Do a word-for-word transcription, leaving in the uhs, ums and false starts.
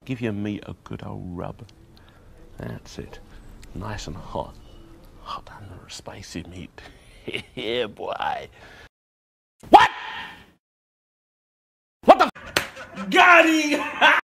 Give your meat a good old rub. That's it. Nice and hot. Hot and spicy meat. Yeah, boy. What? What the? Got him!